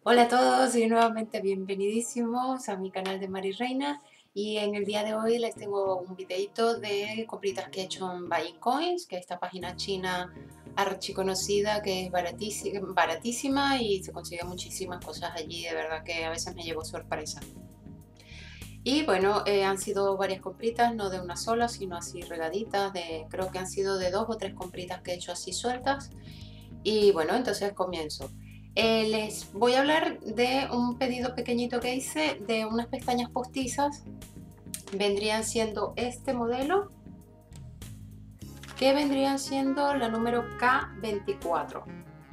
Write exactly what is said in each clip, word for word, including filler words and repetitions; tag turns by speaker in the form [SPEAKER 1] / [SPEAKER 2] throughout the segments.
[SPEAKER 1] Hola a todos y nuevamente bienvenidísimos a mi canal de Mari Reina, y en el día de hoy les tengo un videito de compritas que he hecho en Buy Coins, que es esta página china archiconocida que es baratísima, baratísima y se consiguen muchísimas cosas allí. De verdad que a veces me llevo sorpresa. Y bueno, eh, han sido varias compritas, no de una sola, sino así regaditas, de, creo que han sido de dos o tres compritas que he hecho así sueltas. Y bueno, entonces comienzo. Eh, les voy a hablar de un pedido pequeñito que hice de unas pestañas postizas. Vendrían siendo este modelo, que vendrían siendo la número K veinticuatro.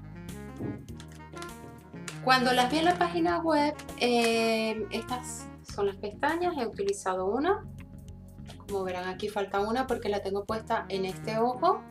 [SPEAKER 1] Cuando las vi en la página web, eh, estas son las pestañas. He utilizado una. Como verán, aquí falta una porque la tengo puesta en este ojo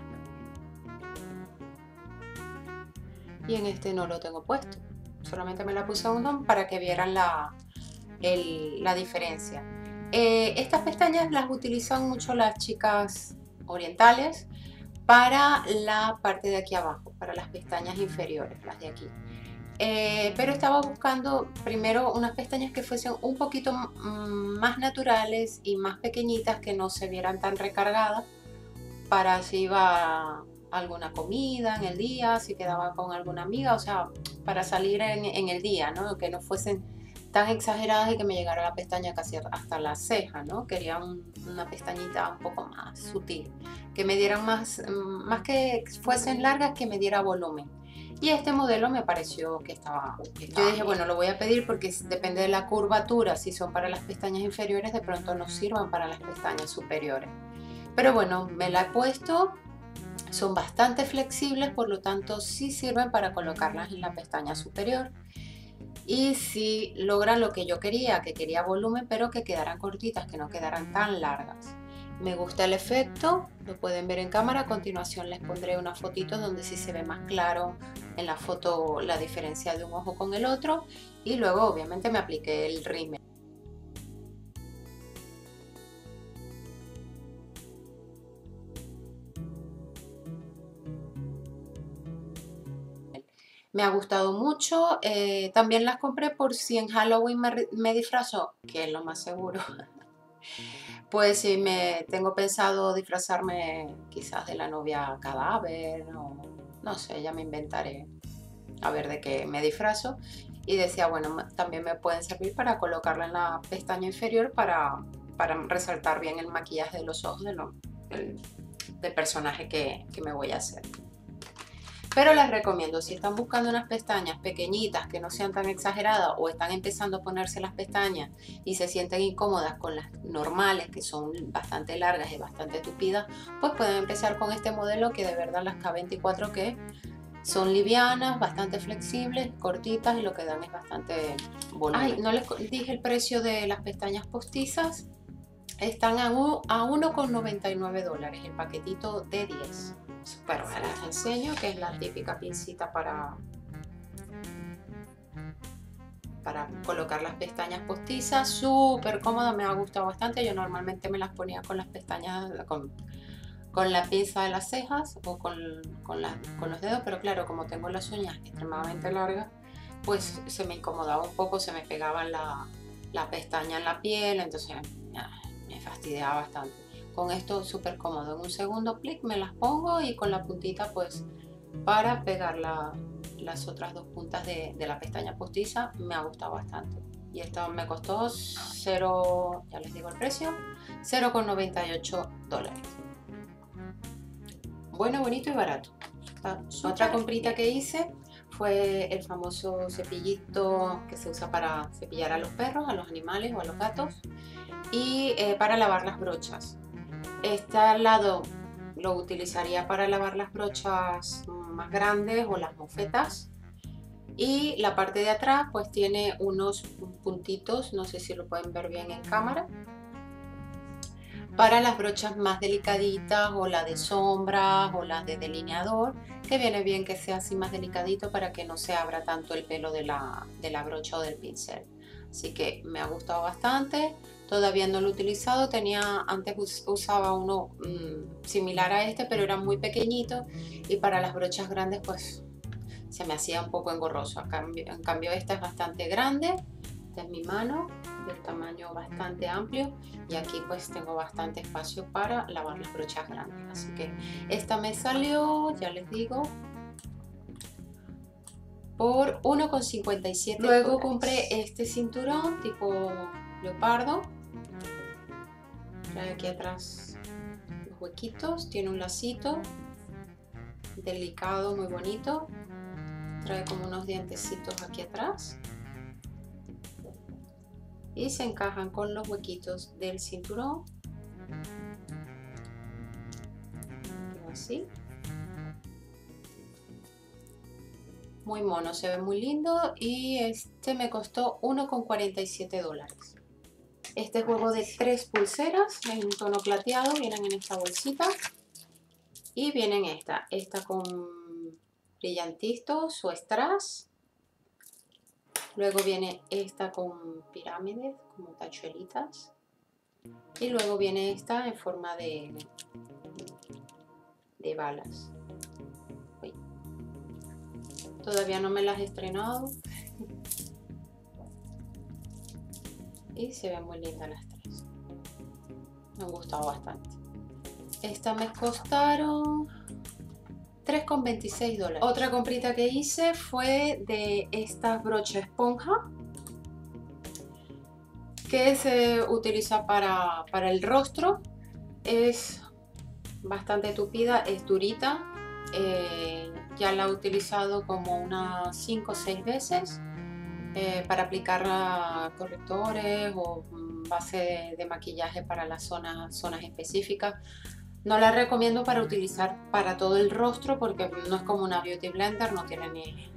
[SPEAKER 1] y en este no lo tengo puesto. Solamente me la puse a uno para que vieran la, el, la diferencia. Eh, estas pestañas las utilizan mucho las chicas orientales para la parte de aquí abajo, para las pestañas inferiores, las de aquí. Eh, pero estaba buscando primero unas pestañas que fuesen un poquito más naturales y más pequeñitas, que no se vieran tan recargadas, para si iba a alguna comida en el día, si quedaba con alguna amiga, o sea, para salir en, en el día, ¿no? Que no fuesen tan exageradas y que me llegara la pestaña casi hasta la ceja, ¿no? Quería un, una pestañita un poco más sutil, que me dieran más, más que fuesen largas, que me diera volumen. Y este modelo me pareció que estaba, que estaba Yo dije, bien. Bueno, lo voy a pedir porque depende de la curvatura. Si son para las pestañas inferiores, de pronto no sirvan para las pestañas superiores. Pero bueno, me la he puesto. Son bastante flexibles, por lo tanto sí sirven para colocarlas en la pestaña superior. Y si logran lo que yo quería, que quería volumen, pero que quedaran cortitas, que no quedaran tan largas. Me gusta el efecto, lo pueden ver en cámara. A continuación les pondré una fotito donde sí se ve más claro en la foto la diferencia de un ojo con el otro. Y luego obviamente me apliqué el rímel. Me ha gustado mucho. Eh, también las compré por si en Halloween me, me disfrazo, que es lo más seguro. Pues si me tengo pensado disfrazarme quizás de la novia cadáver, o no sé, ya me inventaré a ver de qué me disfrazo. Y decía, bueno, también me pueden servir para colocarla en la pestaña inferior para, para resaltar bien el maquillaje de los ojos de lo, del, del personaje que, que me voy a hacer. Pero les recomiendo, si están buscando unas pestañas pequeñitas que no sean tan exageradas, o están empezando a ponerse las pestañas y se sienten incómodas con las normales, que son bastante largas y bastante tupidas, pues pueden empezar con este modelo, que de verdad las K veinticuatro, que son livianas, bastante flexibles, cortitas, y lo que dan es bastante volumen. Ay, no les dije el precio de las pestañas postizas. Están a uno con noventa y nueve dólares el paquetito de diez. Super bueno, les enseño, que es la típica pincita para, para colocar las pestañas postizas. Súper cómoda, me ha gustado bastante. Yo normalmente me las ponía con las pestañas, con, con la pinza de las cejas o con, con, la, con los dedos, pero claro, como tengo las uñas extremadamente largas, pues se me incomodaba un poco, se me pegaba la, la pestaña en la piel, entonces me fastidiaba bastante. Con esto súper cómodo, en un segundo clic me las pongo, y con la puntita pues para pegar la, las otras dos puntas de, de la pestaña postiza. Me ha gustado bastante. Y esto me costó cero, ya les digo el precio, cero con noventa y ocho dólares. Bueno, bonito y barato. Otra comprita que hice fue el famoso cepillito que se usa para cepillar a los perros, a los animales o a los gatos, y eh, para lavar las brochas. Este lado lo utilizaría para lavar las brochas más grandes o las mofetas, y la parte de atrás pues tiene unos puntitos, no sé si lo pueden ver bien en cámara, para las brochas más delicaditas, o la de sombras o las de delineador, que viene bien que sea así más delicadito para que no se abra tanto el pelo de la, de la brocha o del pincel. Así que me ha gustado bastante. Todavía no lo he utilizado. Tenía, antes usaba uno mmm, similar a este, pero era muy pequeñito, y para las brochas grandes pues se me hacía un poco engorroso. A cambio, en cambio esta es bastante grande. Esta es mi mano, del tamaño bastante amplio, y aquí pues tengo bastante espacio para lavar las brochas grandes. Así que esta me salió, ya les digo, por uno con cincuenta y siete. Luego compré este cinturón tipo leopardo. Trae aquí atrás los huequitos, tiene un lacito delicado, muy bonito. Trae como unos dientecitos aquí atrás y se encajan con los huequitos del cinturón, así. Muy mono, se ve muy lindo, y este me costó uno con cuarenta y siete dólares. Este juego de tres pulseras en un tono plateado, vienen en esta bolsita y vienen esta, esta con brillantitos o strass. Luego viene esta con pirámides, como tachuelitas. Y luego viene esta en forma de, de balas. Uy. Todavía no me las he estrenado. Y se ven muy lindas las tres. Me han gustado bastante. Estas me costaron tres con veintiséis dólares. Otra comprita que hice fue de estas brochas esponja que se utiliza para, para el rostro. Es bastante tupida, es durita. Eh, ya la he utilizado como unas cinco o seis veces eh, para aplicar correctores o base de, de maquillaje para las zonas, zonas específicas. No la recomiendo para utilizar para todo el rostro porque no es como una Beauty Blender, no tiene ni,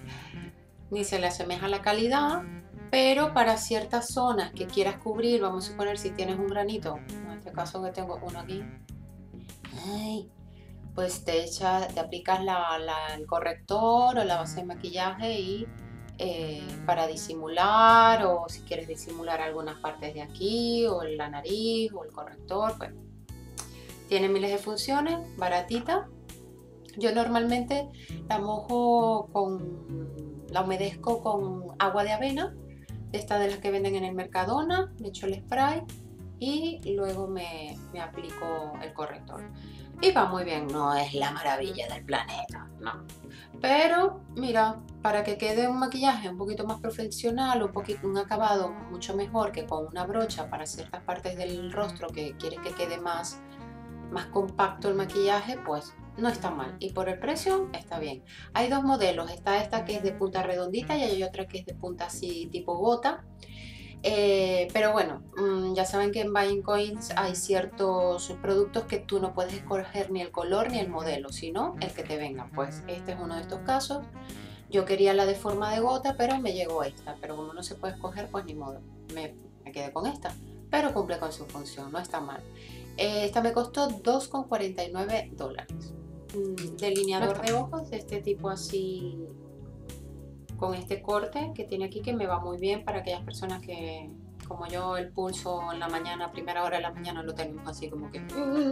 [SPEAKER 1] ni se le asemeja la calidad, pero para ciertas zonas que quieras cubrir, vamos a suponer si tienes un granito, en este caso que tengo uno aquí, ay, pues te, echa, te aplicas la, la, el corrector o la base de maquillaje y eh, para disimular, o si quieres disimular algunas partes de aquí o la nariz o el corrector, pues tiene miles de funciones, baratita. Yo normalmente la mojo con, la humedezco con agua de avena, de estas de las que venden en el Mercadona, le echo el spray y luego me, me aplico el corrector. Y va muy bien, no es la maravilla del planeta, no. Pero mira, para que quede un maquillaje un poquito más profesional, un, poquito, un acabado mucho mejor que con una brocha para ciertas partes del rostro que quieres que quede más más compacto el maquillaje, pues no está mal, y por el precio está bien. Hay dos modelos, está esta que es de punta redondita y hay otra que es de punta así tipo gota, eh, pero bueno, mmm, ya saben que en Buying Coins hay ciertos productos que tú no puedes escoger ni el color ni el modelo, sino el que te venga. Pues este es uno de estos casos. Yo quería la de forma de gota, pero me llegó esta, pero como no se puede escoger, pues ni modo, me, me quedé con esta, pero cumple con su función, no está mal. Esta me costó dos con cuarenta y nueve dólares. Delineador de ojos de este tipo así, con este corte que tiene aquí, que me va muy bien para aquellas personas que, como yo, el pulso en la mañana, a primera hora de la mañana lo tenemos así como que...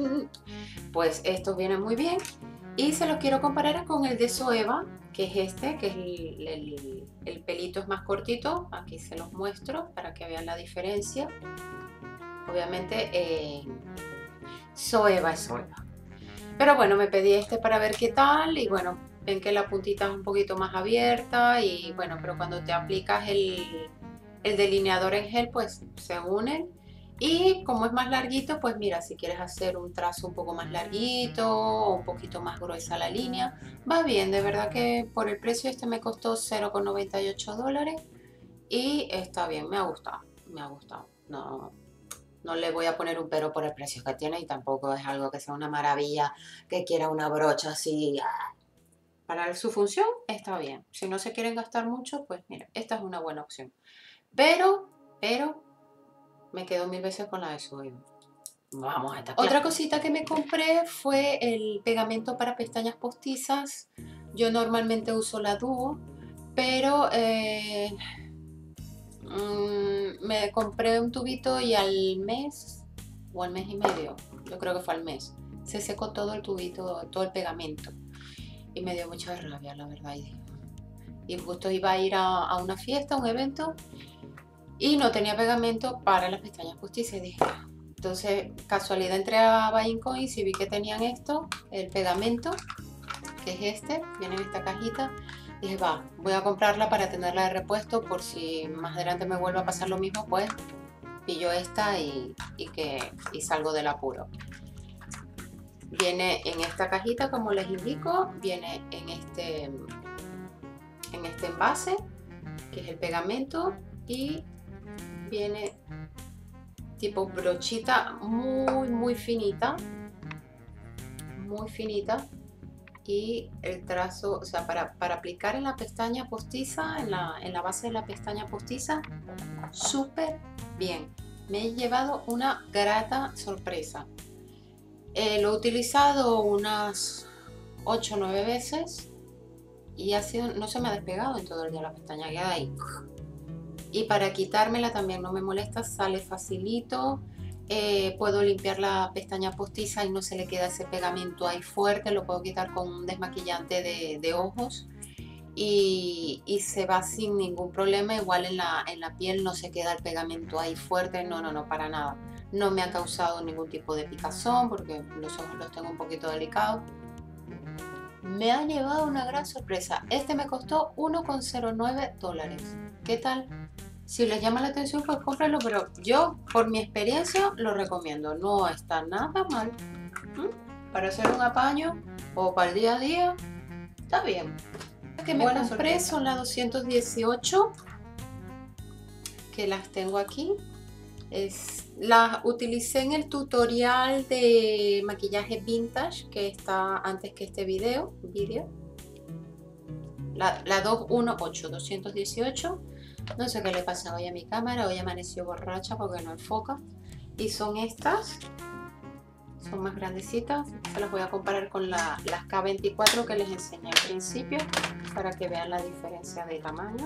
[SPEAKER 1] Pues estos vienen muy bien. Y se los quiero comparar con el de Zoeva, que es este, que es el, el, el pelito es más cortito. Aquí se los muestro para que vean la diferencia. Obviamente... Eh, Zoeva es Zoeva. Pero bueno, me pedí este para ver qué tal, y bueno, ven que la puntita es un poquito más abierta, y bueno, pero cuando te aplicas el, el delineador en gel, pues se unen. Y como es más larguito, pues mira, si quieres hacer un trazo un poco más larguito o un poquito más gruesa la línea, va bien. De verdad que por el precio este me costó cero con noventa y ocho dólares y está bien, me ha gustado, me ha gustado. No, No le voy a poner un pero por el precio que tiene, y tampoco es algo que sea una maravilla, que quiera una brocha así. Para su función está bien. Si no se quieren gastar mucho, pues mira, esta es una buena opción. Pero, pero, me quedo mil veces con la de Zoeva. Vamos a esta clase. Otra cosita que me compré fue el pegamento para pestañas postizas. Yo normalmente uso la Duo, pero... Eh, Mm, me compré un tubito y al mes o al mes y medio, yo creo que fue al mes, se secó todo el tubito, todo el pegamento, y me dio mucha rabia, la verdad. Y dije, y justo iba a ir a, a una fiesta, a un evento, y no tenía pegamento para las pestañas postizas. Y dije, "Ah". Entonces, casualidad, entré a Buying Coins y vi que tenían esto, el pegamento, que es este, viene en esta cajita. Dije, va, voy a comprarla para tenerla de repuesto por si más adelante me vuelve a pasar lo mismo, pues pillo esta y, y, que, y salgo del apuro. Viene en esta cajita, como les indico, viene en este, en este envase, que es el pegamento, y viene tipo brochita muy muy finita, muy finita, y el trazo, o sea, para, para aplicar en la pestaña postiza, en la, en la base de la pestaña postiza, súper bien. Me he llevado una grata sorpresa. Eh, lo he utilizado unas ocho o nueve veces y ha sido, no se me ha despegado en todo el día la pestaña, queda ahí. Y para quitármela también no me molesta, sale facilito. Eh, puedo limpiar la pestaña postiza y no se le queda ese pegamento ahí fuerte. Lo puedo quitar con un desmaquillante de, de ojos y, y se va sin ningún problema. Igual en la, en la piel no se queda el pegamento ahí fuerte, no, no, no, para nada. No me ha causado ningún tipo de picazón porque los ojos los tengo un poquito delicados. Me ha llevado una gran sorpresa. Este me costó uno con cero nueve dólares. ¿Qué tal? Si les llama la atención, pues cómprenlo, pero yo, por mi experiencia, lo recomiendo. No está nada mal. ¿Mm? Para hacer un apaño o para el día a día, está bien. Las que me Buena compré sorpresa. Son las doscientos dieciocho, que las tengo aquí. Es, las utilicé en el tutorial de maquillaje vintage que está antes que este video. video. La, la doscientos dieciocho, doscientos dieciocho. No sé qué le pasa hoy a mi cámara, hoy amaneció borracha porque no enfoca. Y son estas, son más grandecitas. Se las voy a comparar con la, las K veinticuatro que les enseñé al principio para que vean la diferencia de tamaño.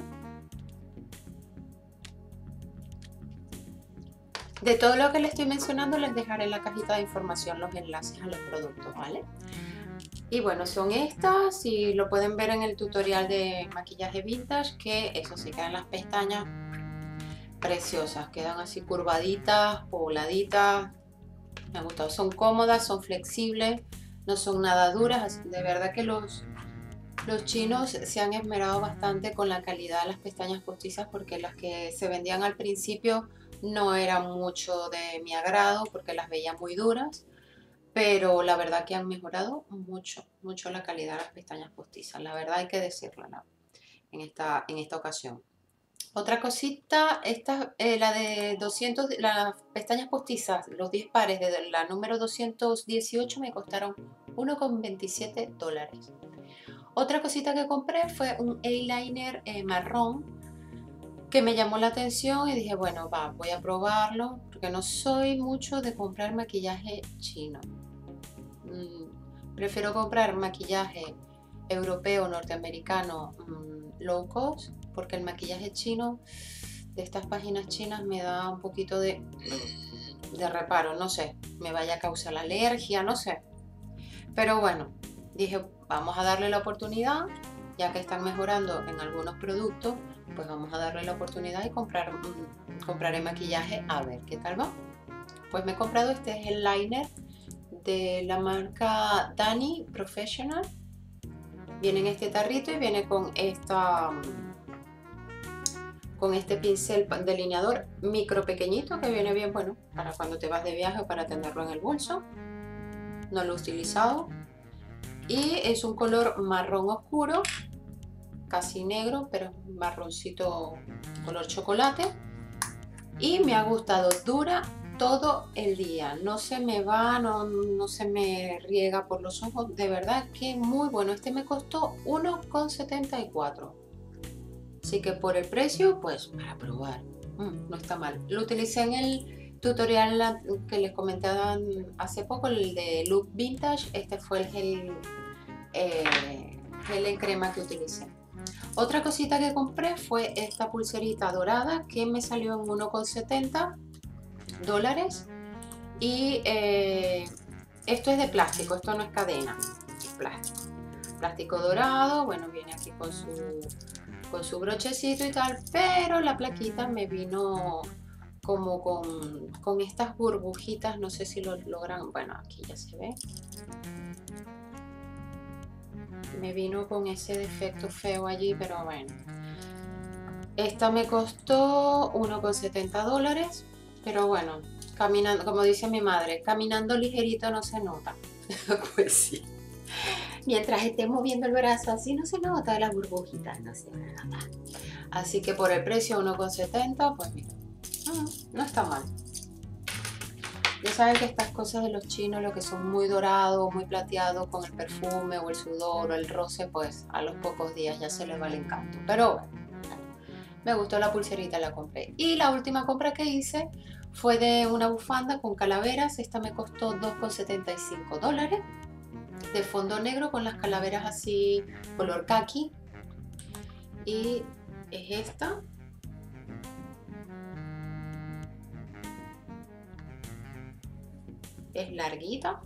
[SPEAKER 1] De todo lo que les estoy mencionando les dejaré en la cajita de información los enlaces a los productos, ¿vale? Y bueno, son estas y lo pueden ver en el tutorial de maquillaje vintage, que eso sí, quedan las pestañas preciosas, quedan así curvaditas, pobladitas. Me ha gustado, son cómodas, son flexibles, no son nada duras. De verdad que los, los chinos se han esmerado bastante con la calidad de las pestañas postizas, porque las que se vendían al principio no eran mucho de mi agrado porque las veía muy duras. Pero la verdad que han mejorado mucho, mucho la calidad de las pestañas postizas. La verdad hay que decirlo, ¿no? en, esta, en esta ocasión. Otra cosita, esta, eh, la de doscientos, las pestañas postizas, los diez pares de la número doscientos dieciocho me costaron uno con veintisiete dólares. Otra cosita que compré fue un eyeliner eh, marrón que me llamó la atención y dije, bueno, va, voy a probarlo porque no soy mucho de comprar maquillaje chino. Prefiero comprar maquillaje europeo, norteamericano, mmm, low cost, porque el maquillaje chino de estas páginas chinas me da un poquito de, de reparo, no sé, me vaya a causar la alergia, no sé. Pero bueno, dije, vamos a darle la oportunidad, ya que están mejorando en algunos productos, pues vamos a darle la oportunidad y comprar, mmm, comprar el maquillaje a ver qué tal va. Pues me he comprado este es el liner de la marca Dani Professional. Viene en este tarrito y viene con esta con este pincel delineador micro pequeñito que viene bien, bueno, para cuando te vas de viaje o para tenerlo en el bolso. No lo he utilizado y es un color marrón oscuro, casi negro, pero marroncito color chocolate, y me ha gustado. Dura todo el día, no se me va, no, no se me riega por los ojos, de verdad que muy bueno. Este me costó uno con setenta y cuatro, así que por el precio, pues para probar, mmm, no está mal. Lo utilicé en el tutorial que les comenté hace poco, el de look vintage. Este fue el gel, eh, gel en crema que utilicé. Otra cosita que compré fue esta pulserita dorada que me salió en uno con setenta dólares, y eh, esto es de plástico, esto no es cadena, es plástico, plástico dorado. Bueno, viene aquí con su con su brochecito y tal, pero la plaquita me vino como con, con estas burbujitas, no sé si lo logran, bueno, aquí ya se ve. Me vino con ese defecto feo allí, pero bueno. Esta me costó uno con setenta dólares, pero bueno, caminando, como dice mi madre, caminando ligerito no se nota. Pues sí. Mientras esté moviendo el brazo así no se nota, las burbujitas no se nota. Así que por el precio uno con setenta, pues mira, no, no está mal. Ya saben que estas cosas de los chinos, lo que son muy dorados, muy plateados con el perfume o el sudor o el roce, pues a los pocos días ya se les va el encanto. Pero bueno, me gustó la pulserita, la compré. Y la última compra que hice fue de una bufanda con calaveras. Esta me costó dos con setenta y cinco dólares. De fondo negro con las calaveras así color khaki. Y es esta. Es larguita.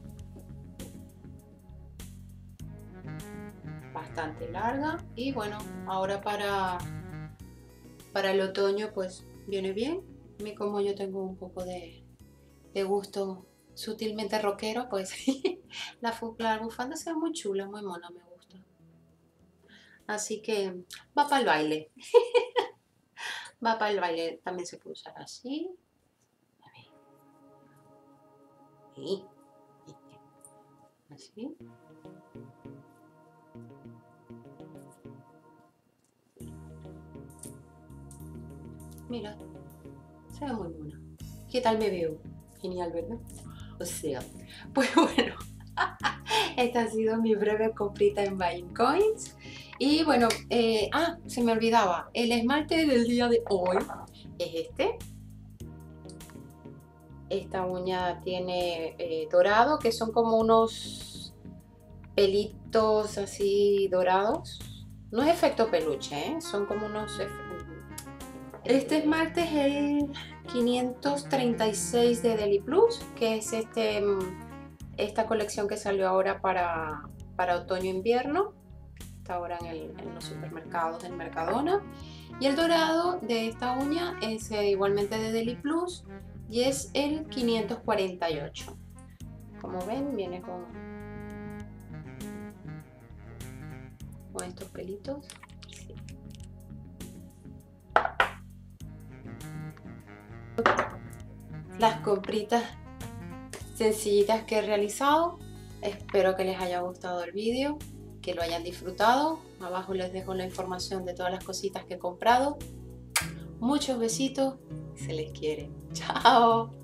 [SPEAKER 1] Bastante larga. Y bueno, ahora para, para el otoño pues viene bien. A mí como yo tengo un poco de, de gusto sutilmente rockero, pues la, la bufanda se ve muy chula, muy mona, me gusta. Así que va para el baile. Va para el baile. También se puede usar así. A ver. Sí. Así. Mira, se ve muy mona. ¿Qué tal me veo? Genial, ¿verdad? O sea, pues bueno, esta ha sido mi breve comprita en Buying Coins. Y bueno, eh, ah, se me olvidaba, el esmalte del día de hoy es este. Esta uña tiene eh, dorado, que son como unos pelitos así dorados. No es efecto peluche, ¿eh? Son como unos... Este esmalte es el quinientos treinta y seis de Deli Plus, que es este, esta colección que salió ahora para, para otoño-invierno. Está ahora en, el, en los supermercados del Mercadona. Y el dorado de esta uña es eh, igualmente de Deli Plus y es el quinientos cuarenta y ocho. Como ven, viene con, con estos pelitos. Sí. Las compritas sencillitas que he realizado. Espero que les haya gustado el vídeo, que lo hayan disfrutado. Abajo les dejo la información de todas las cositas que he comprado. Muchos besitos, se les quiere. Chao.